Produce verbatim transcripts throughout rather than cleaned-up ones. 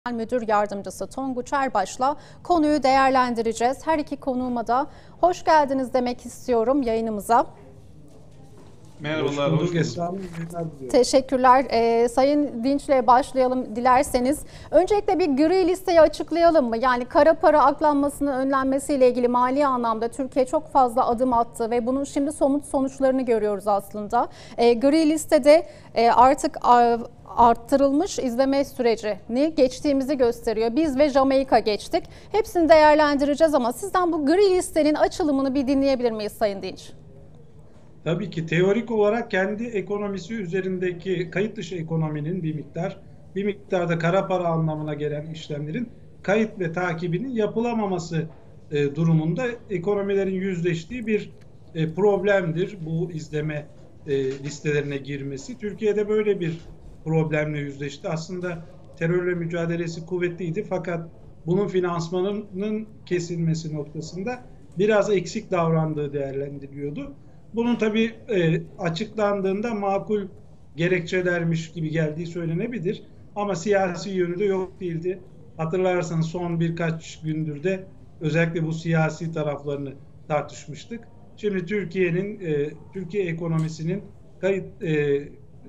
Müdür Yardımcısı Tonguç Erbaş'la konuyu değerlendireceğiz. Her iki konuğuma da hoş geldiniz demek istiyorum yayınımıza. Merhabalar, hoş bulduk Esra Hanım. Teşekkürler. Ee, Sayın Dinç'le başlayalım dilerseniz. Öncelikle bir gri listeyi açıklayalım mı? Yani kara para aklanmasının önlenmesiyle ilgili mali anlamda Türkiye çok fazla adım attı ve bunun şimdi somut sonuçlarını görüyoruz aslında. Ee, gri listede e, artık a, arttırılmış izleme sürecini geçtiğimizi gösteriyor. Biz ve Jamaika geçtik. Hepsini değerlendireceğiz ama sizden bu gri listenin açılımını bir dinleyebilir miyiz Sayın Dinç? Tabii ki teorik olarak kendi ekonomisi üzerindeki kayıt dışı ekonominin bir miktar, bir miktarda kara para anlamına gelen işlemlerin kayıt ve takibinin yapılamaması e, durumunda ekonomilerin yüzleştiği bir e, problemdir bu izleme e, listelerine girmesi. Türkiye'de böyle bir problemle yüzleşti. Aslında terörle mücadelesi kuvvetliydi fakat bunun finansmanının kesilmesi noktasında biraz eksik davrandığı değerlendiriliyordu. Bunun tabii e, açıklandığında makul gerekçelermiş gibi geldiği söylenebilir. Ama siyasi yönü de yok değildi. Hatırlarsanız son birkaç gündür de özellikle bu siyasi taraflarını tartışmıştık. Şimdi Türkiye'nin, e, Türkiye ekonomisinin kayıt, e, e,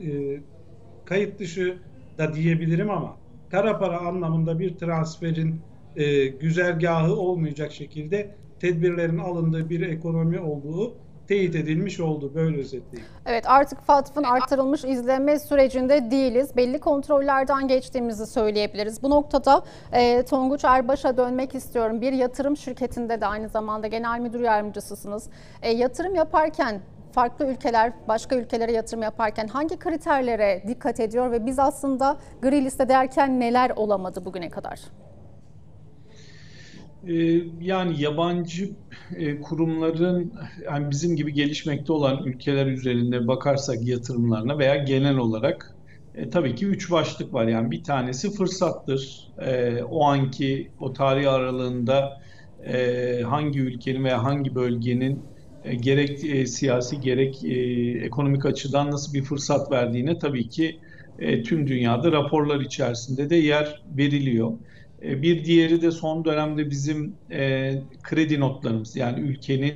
kayıt dışı da diyebilirim ama kara para anlamında bir transferin e, güzergahı olmayacak şekilde tedbirlerin alındığı bir ekonomi olduğu teyit edilmiş oldu. Böyle özetleyeyim. Evet, artık F A T F'ın artırılmış izleme sürecinde değiliz. Belli kontrollerden geçtiğimizi söyleyebiliriz. Bu noktada e, Tonguç Erbaş'a dönmek istiyorum. Bir yatırım şirketinde de aynı zamanda genel müdür yardımcısısınız. E, yatırım yaparken farklı ülkeler, başka ülkelere yatırım yaparken hangi kriterlere dikkat ediyor ve biz aslında gri liste derken neler olamadı bugüne kadar? Yani yabancı kurumların, yani bizim gibi gelişmekte olan ülkeler üzerinde bakarsak yatırımlarına veya genel olarak e, tabii ki üç başlık var. Yani bir tanesi fırsattır. E, o anki o tarih aralığında e, hangi ülkenin veya hangi bölgenin e, gerek e, siyasi gerek e, ekonomik açıdan nasıl bir fırsat verdiğine tabii ki e, tüm dünyada raporlar içerisinde de yer veriliyor. Bir diğeri de son dönemde bizim e, kredi notlarımız, yani ülkenin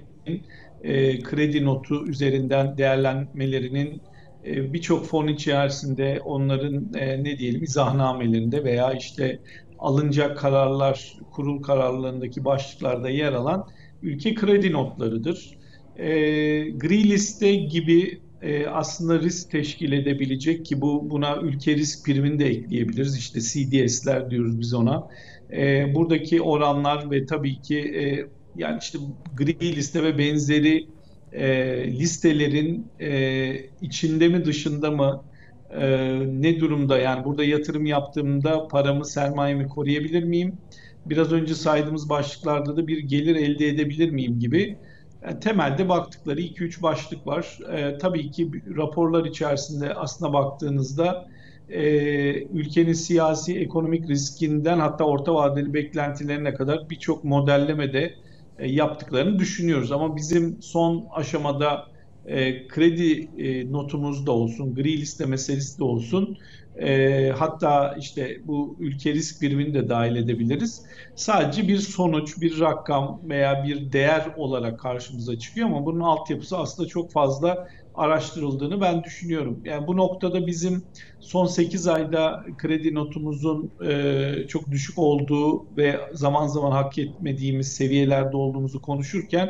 e, kredi notu üzerinden değerlenmelerinin e, birçok fon içerisinde onların e, ne diyelim izahnnamelerinde veya işte alınacak kararlar, kurul kararlarındaki başlıklarda yer alan ülke kredi notlarıdır. E, Gri liste gibi e, aslında risk teşkil edebilecek ki bu buna ülke risk primini de ekleyebiliriz. İşte C D S'ler diyoruz biz ona. E, buradaki oranlar ve tabii ki e, yani işte gri liste ve benzeri e, listelerin e, içinde mi dışında mı e, ne durumda, yani burada yatırım yaptığımda paramı sermayemi koruyabilir miyim? Biraz önce saydığımız başlıklarda da bir gelir elde edebilir miyim gibi. Yani temelde baktıkları iki üç başlık var. E, tabii ki raporlar içerisinde aslında baktığınızda e, ülkenin siyasi, ekonomik riskinden hatta orta vadeli beklentilerine kadar birçok modelleme de e, yaptıklarını düşünüyoruz. Ama bizim son aşamada e, kredi e, notumuz da olsun, gri liste meselesi de olsun, e, hatta işte bu ülke risk birimini de dahil edebiliriz. Sadece bir sonuç, bir rakam veya bir değer olarak karşımıza çıkıyor ama bunun altyapısı aslında çok fazla araştırıldığını ben düşünüyorum. Yani bu noktada bizim son sekiz ayda kredi notumuzun e, çok düşük olduğu ve zaman zaman hak etmediğimiz seviyelerde olduğumuzu konuşurken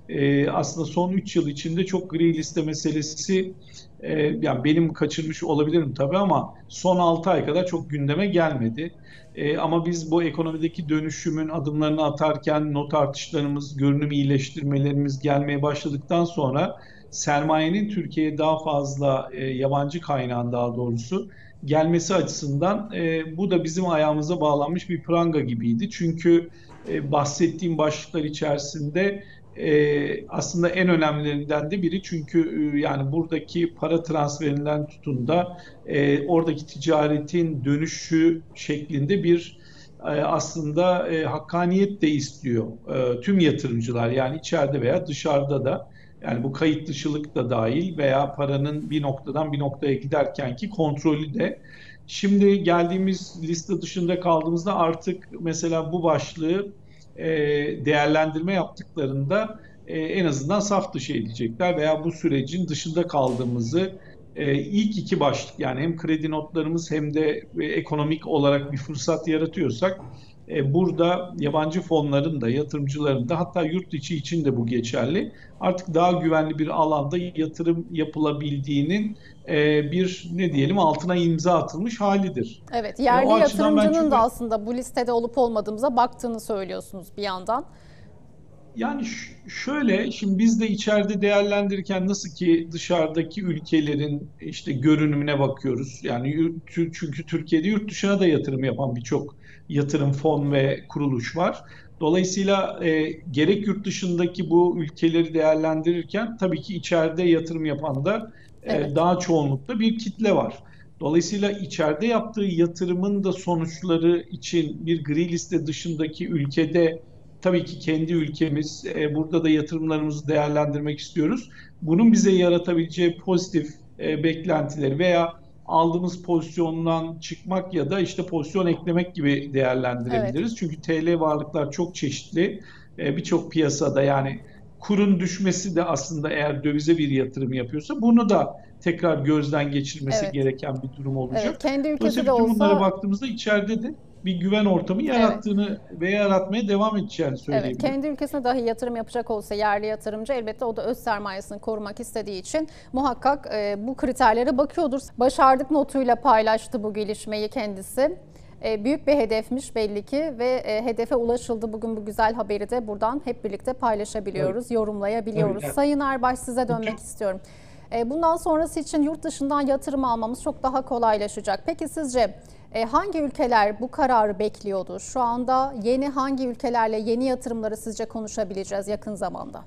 e, aslında son üç yıl içinde çok gri liste meselesi, e, yani benim kaçırmış olabilirim tabii ama son altı ay kadar çok gündeme gelmedi. E, ama biz bu ekonomideki dönüşümün adımlarını atarken not artışlarımız, görünüm iyileştirmelerimiz gelmeye başladıktan sonra sermayenin Türkiye'ye daha fazla e, yabancı kaynağın daha doğrusu gelmesi açısından e, bu da bizim ayağımıza bağlanmış bir pranga gibiydi. Çünkü e, bahsettiğim başlıklar içerisinde e, aslında en önemlilerinden de biri, çünkü e, yani buradaki para transferinden tutun da e, oradaki ticaretin dönüşü şeklinde bir e, aslında e, hakkaniyet de istiyor e, tüm yatırımcılar, yani içeride veya dışarıda da. Yani bu kayıt dışılık da dahil veya paranın bir noktadan bir noktaya giderkenki kontrolü de. Şimdi geldiğimiz liste dışında kaldığımızda artık mesela bu başlığı e, değerlendirme yaptıklarında e, en azından saf dışı edecekler veya bu sürecin dışında kaldığımızı e, ilk iki başlık, yani hem kredi notlarımız hem de e, ekonomik olarak bir fırsat yaratıyorsak e, burada yabancı fonların da yatırımcıların da, hatta yurt içi için de bu geçerli, artık daha güvenli bir alanda yatırım yapılabildiğinin e, bir, ne diyelim, altına imza atılmış halidir. Evet, E, yerli o açıdan ben yatırımcının çok da aslında bu listede olup olmadığımıza baktığını söylüyorsunuz bir yandan. Yani şöyle, şimdi biz de içeride değerlendirirken nasıl ki dışarıdaki ülkelerin işte görünümüne bakıyoruz. Yani çünkü Türkiye'de yurt dışına da yatırım yapan birçok yatırım fon ve kuruluş var. Dolayısıyla e, gerek yurt dışındaki bu ülkeleri değerlendirirken tabii ki içeride yatırım yapan da e, Evet. daha çoğunlukla bir kitle var. Dolayısıyla içeride yaptığı yatırımın da sonuçları için bir gri liste dışındaki ülkede, tabii ki kendi ülkemiz, e, burada da yatırımlarımızı değerlendirmek istiyoruz. Bunun bize yaratabileceği pozitif e, beklentileri veya aldığımız pozisyondan çıkmak ya da işte pozisyon eklemek gibi Evet. değerlendirebiliriz. Çünkü T L varlıklar çok çeşitli. E, birçok piyasada, yani kurun düşmesi de aslında, eğer dövize bir yatırım yapıyorsa, bunu da tekrar gözden geçirmesi Evet. gereken bir durum Evet. olacak. Kendi ülkesi Dolayısıyla de bütün bunlara olsa. baktığımızda içeride de bir güven ortamı Evet. yarattığını ve yaratmaya devam edeceğini Evet, söyleyebilirim. kendi ülkesine dahi yatırım yapacak olsa yerli yatırımcı, elbette o da öz sermayesini korumak istediği için muhakkak e, bu kriterlere bakıyordur. Başardık notuyla paylaştı bu gelişmeyi kendisi. E, büyük bir hedefmiş belli ki ve e, hedefe ulaşıldı. Bugün bu güzel haberi de buradan hep birlikte paylaşabiliyoruz, Tabii. yorumlayabiliyoruz. Tabii. Sayın Erbaş, size Bu dönmek tür- istiyorum. E, bundan sonrası için yurt dışından yatırım almamız çok daha kolaylaşacak. Peki sizce E, hangi ülkeler bu kararı bekliyordur? Şu anda yeni hangi ülkelerle yeni yatırımları sizce konuşabileceğiz yakın zamanda?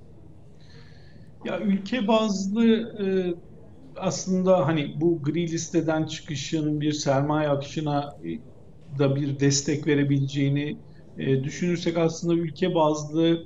Ya ülke bazlı e, aslında hani bu gri listeden çıkışın bir sermaye akışına e, da bir destek verebileceğini e, düşünürsek, aslında ülke bazlı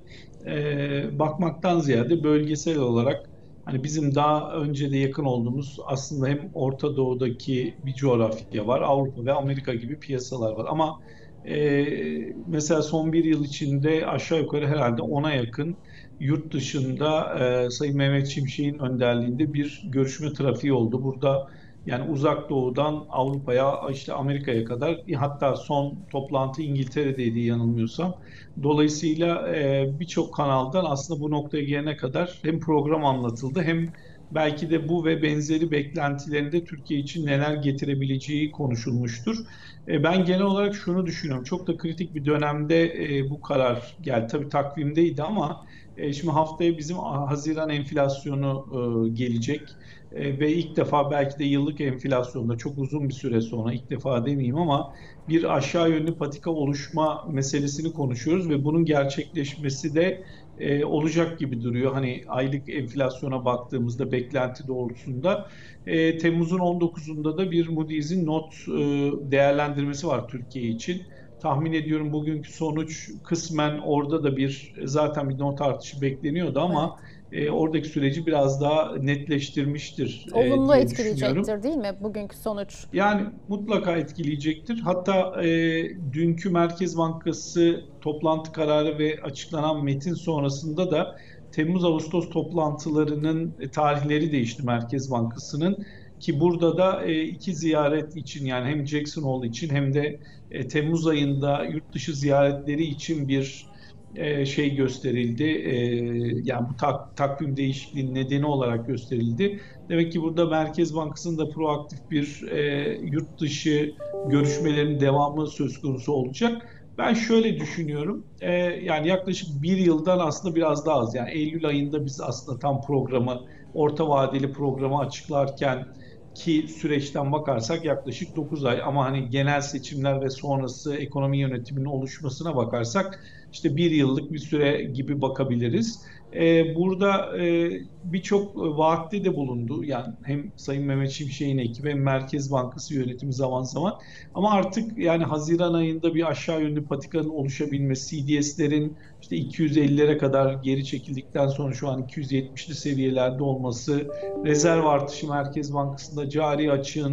e, bakmaktan ziyade bölgesel olarak, hani bizim daha önce de yakın olduğumuz, aslında hem Orta Doğu'daki bir coğrafya var, Avrupa ve Amerika gibi piyasalar var. Ama e, mesela son bir yıl içinde aşağı yukarı herhalde ona yakın yurt dışında e, Sayın Mehmet Şimşek'in önderliğinde bir görüşme trafiği oldu. Burada yani Uzak Doğu'dan Avrupa'ya, işte Amerika'ya kadar, hatta son toplantı İngiltere'deydi yanılmıyorsam. Dolayısıyla e, birçok kanaldan aslında bu noktaya gelene kadar hem program anlatıldı, hem belki de bu ve benzeri beklentilerinde Türkiye için neler getirebileceği konuşulmuştur. E, ben genel olarak şunu düşünüyorum. Çok da kritik bir dönemde e, bu karar geldi. Tabii takvimdeydi ama e, şimdi haftaya bizim Haziran enflasyonu e, gelecek. E, ve ilk defa, belki de yıllık enflasyonda çok uzun bir süre sonra, ilk defa demeyeyim ama, bir aşağı yönlü patika oluşma meselesini konuşuyoruz ve bunun gerçekleşmesi de e, olacak gibi duruyor. Hani aylık enflasyona baktığımızda beklenti doğrultusunda e, Temmuz'un on dokuzunda da bir Moody's'in not e, değerlendirmesi var Türkiye için. Tahmin ediyorum bugünkü sonuç kısmen orada da bir, zaten bir not artışı bekleniyordu Evet. ama e, oradaki süreci biraz daha netleştirmiştir e, Olumlu diye düşünüyorum. etkileyecektir değil mi bugünkü sonuç? Yani mutlaka etkileyecektir. Hatta e, dünkü Merkez Bankası toplantı kararı ve açıklanan metin sonrasında da Temmuz-Ağustos toplantılarının e, tarihleri değişti Merkez Bankası'nın. Ki burada da e, iki ziyaret için, yani hem Jackson Hole için hem de e, Temmuz ayında yurt dışı ziyaretleri için bir e, şey gösterildi. E, yani bu tak, takvim değişikliğinin nedeni olarak gösterildi. Demek ki burada Merkez Bankası'nın da proaktif bir e, yurt dışı görüşmelerin devamı söz konusu olacak. Ben şöyle düşünüyorum, e, yani yaklaşık bir yıldan aslında biraz daha az. Yani Eylül ayında biz aslında tam programı, orta vadeli programı açıklarken ki süreçten bakarsak yaklaşık dokuz ay, ama hani genel seçimler ve sonrası ekonomi yönetiminin oluşmasına bakarsak işte bir yıllık bir süre gibi bakabiliriz. Ee, burada e, birçok vaatte de bulundu. Yani hem Sayın Mehmet Şimşek'in ekibi hem Merkez Bankası yönetimi zaman zaman. Ama artık yani Haziran ayında bir aşağı yönlü patikanın oluşabilmesi, C D S'lerin işte iki yüz ellilere kadar geri çekildikten sonra şu an iki yüz yetmişli seviyelerde olması, rezerv artışı Merkez Bankası'nda, cari açığın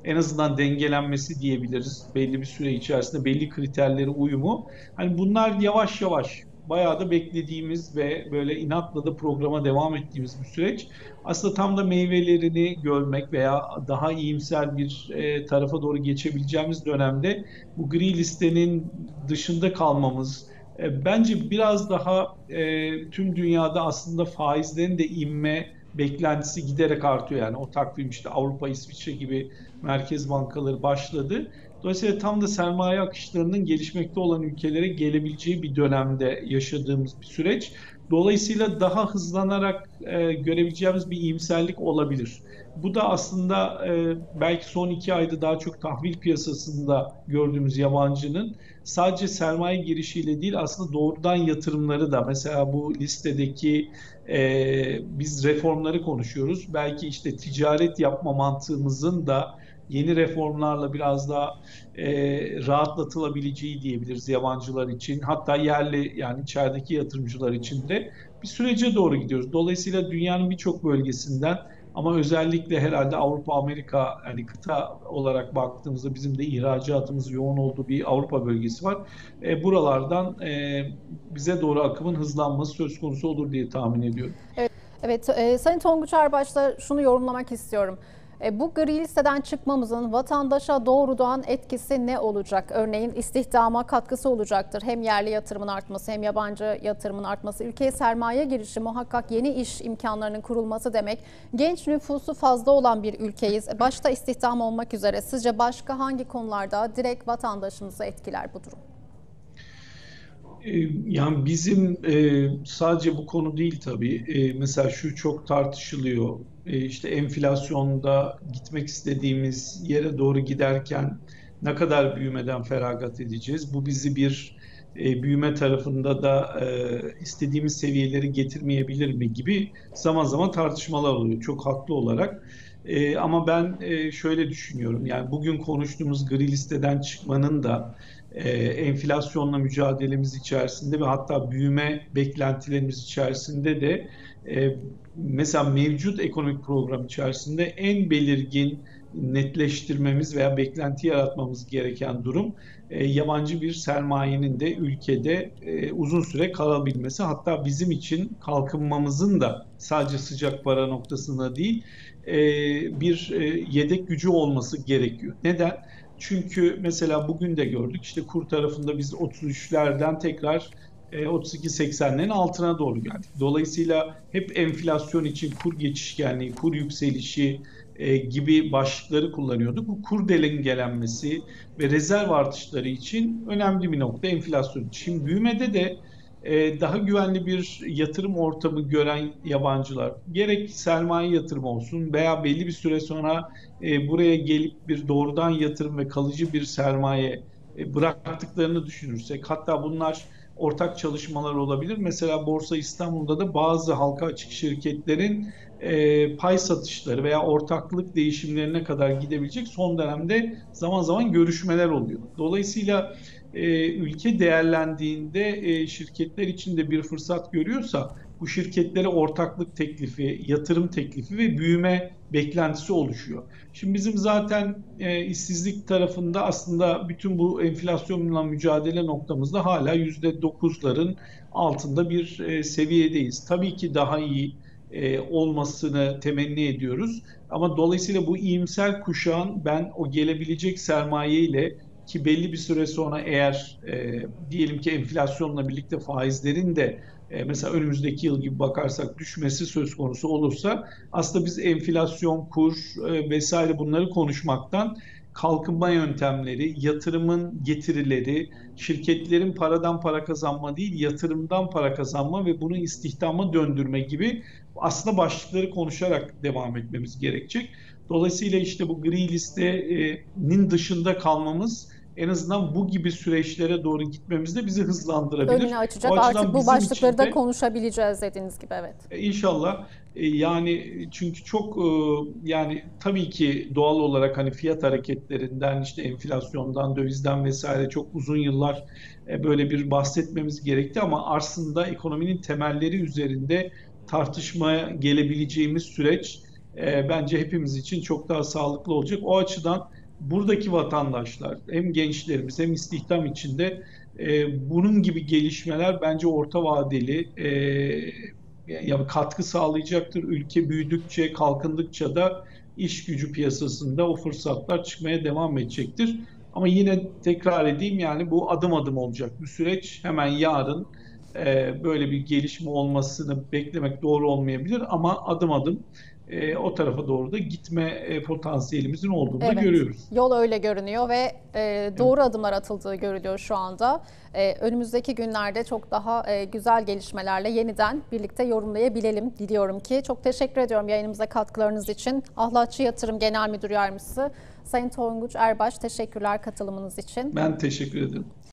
en azından dengelenmesi diyebiliriz. Belli bir süre içerisinde belli kriterlere uyumu. Hani bunlar yavaş yavaş bayağı da beklediğimiz ve böyle inatla da programa devam ettiğimiz bir süreç. Aslında tam da meyvelerini görmek veya daha iyimser bir e, tarafa doğru geçebileceğimiz dönemde bu gri listenin dışında kalmamız, e, bence biraz daha e, tüm dünyada aslında faizlerin de inme beklentisi giderek artıyor. Yani o takvim işte Avrupa, İsviçre gibi merkez bankaları başladı. Dolayısıyla tam da sermaye akışlarının gelişmekte olan ülkelere gelebileceği bir dönemde yaşadığımız bir süreç. Dolayısıyla daha hızlanarak e, görebileceğimiz bir iyimserlik olabilir. Bu da aslında e, belki son iki ayda daha çok tahvil piyasasında gördüğümüz yabancının sadece sermaye girişiyle değil aslında doğrudan yatırımları da mesela bu listedeki e, biz reformları konuşuyoruz. Belki işte ticaret yapma mantığımızın da yeni reformlarla biraz daha e, rahatlatılabileceği diyebiliriz yabancılar için. Hatta yerli yani içerideki yatırımcılar için de bir sürece doğru gidiyoruz. Dolayısıyla dünyanın birçok bölgesinden ama özellikle herhalde Avrupa, Amerika yani kıta olarak baktığımızda bizim de ihracatımız yoğun olduğu bir Avrupa bölgesi var. E, buralardan e, bize doğru akımın hızlanması söz konusu olur diye tahmin ediyorum. Evet, evet e, Sayın Tonguç Erbaş'la şunu yorumlamak istiyorum. E, bu gri listeden çıkmamızın vatandaşa doğrudan etkisi ne olacak? Örneğin istihdama katkısı olacaktır. Hem yerli yatırımın artması hem yabancı yatırımın artması. Ülkeye sermaye girişi muhakkak yeni iş imkanlarının kurulması demek. Genç nüfusu fazla olan bir ülkeyiz. Başta istihdam olmak üzere sizce başka hangi konularda direkt vatandaşımızı etkiler bu durum? Yani bizim e, sadece bu konu değil tabii. E, mesela şu çok tartışılıyor. E, işte enflasyonda gitmek istediğimiz yere doğru giderken ne kadar büyümeden feragat edeceğiz? Bu bizi bir e, büyüme tarafında da e, istediğimiz seviyeleri getirmeyebilir mi gibi zaman zaman tartışmalar oluyor. Çok haklı olarak. E, ama ben e, şöyle düşünüyorum. Yani bugün konuştuğumuz gri listeden çıkmanın da e, enflasyonla mücadelemiz içerisinde ve hatta büyüme beklentilerimiz içerisinde de e, mesela mevcut ekonomik program içerisinde en belirgin netleştirmemiz veya beklenti yaratmamız gereken durum e, yabancı bir sermayenin de ülkede e, uzun süre kalabilmesi. Hatta bizim için kalkınmamızın da sadece sıcak para noktasında değil e, bir e, yedek gücü olması gerekiyor. Neden? Çünkü mesela bugün de gördük işte kur tarafında biz otuz üçlerden tekrar otuz iki seksenlerin altına doğru geldik. Dolayısıyla hep enflasyon için kur geçişkenliği, kur yükselişi e, gibi başlıkları kullanıyorduk. Bu kur dengelenmesi ve rezerv artışları için önemli bir nokta enflasyon. Şimdi büyümede de e, daha güvenli bir yatırım ortamı gören yabancılar gerek sermaye yatırımı olsun veya belli bir süre sonra e, buraya gelip bir doğrudan yatırım ve kalıcı bir sermaye e, bıraktıklarını düşünürsek hatta bunlar ortak çalışmalar olabilir. Mesela Borsa İstanbul'da da bazı halka açık şirketlerin e, pay satışları veya ortaklık değişimlerine kadar gidebilecek son dönemde zaman zaman görüşmeler oluyor. Dolayısıyla e, ülke değerlendiğinde e, şirketler için de bir fırsat görüyorsa bu şirketlere ortaklık teklifi, yatırım teklifi ve büyüme beklentisi oluşuyor. Şimdi bizim zaten e, işsizlik tarafında aslında bütün bu enflasyonla mücadele noktamızda hala yüzde dokuzların altında bir e, seviyedeyiz. Tabii ki daha iyi e, olmasını temenni ediyoruz. Ama dolayısıyla bu iyimser kuşağın ben o gelebilecek sermayeyle ki belli bir süre sonra eğer e, diyelim ki enflasyonla birlikte faizlerin de e, mesela önümüzdeki yıl gibi bakarsak düşmesi söz konusu olursa aslında biz enflasyon, kur e, vesaire bunları konuşmaktan kalkınma yöntemleri, yatırımın getirileri, şirketlerin paradan para kazanma değil, yatırımdan para kazanma ve bunu istihdama döndürme gibi aslında başlıkları konuşarak devam etmemiz gerekecek. Dolayısıyla işte bu gri listenin dışında kalmamız en azından bu gibi süreçlere doğru gitmemizde bizi hızlandırabilir. Önünü açacak artık bu başlıkları da konuşabileceğiz dediğiniz gibi evet. İnşallah yani çünkü çok yani tabii ki doğal olarak hani fiyat hareketlerinden işte enflasyondan dövizden vesaire çok uzun yıllar böyle bir bahsetmemiz gerekti ama aslında ekonominin temelleri üzerinde tartışmaya gelebileceğimiz süreç bence hepimiz için çok daha sağlıklı olacak. O açıdan buradaki vatandaşlar, hem gençlerimiz hem istihdam içinde e, bunun gibi gelişmeler bence orta vadeli e, ya katkı sağlayacaktır. Ülke büyüdükçe, kalkındıkça da iş gücü piyasasında o fırsatlar çıkmaya devam edecektir. Ama yine tekrar edeyim, yani bu adım adım olacak. Bu süreç hemen yarın e, böyle bir gelişme olmasını beklemek doğru olmayabilir, ama adım adım e, o tarafa doğru da gitme e, potansiyelimizin olduğunu da Evet, görüyoruz. yol öyle görünüyor ve e, Evet. doğru adımlar atıldığı görülüyor şu anda. E, önümüzdeki günlerde çok daha e, güzel gelişmelerle yeniden birlikte yorumlayabilelim diliyorum ki. Çok teşekkür ediyorum yayınımıza katkılarınız için. Ahlatçı Yatırım Genel Müdür Yardımcısı Sayın Tonguç Erbaş, teşekkürler katılımınız için. Ben teşekkür ederim.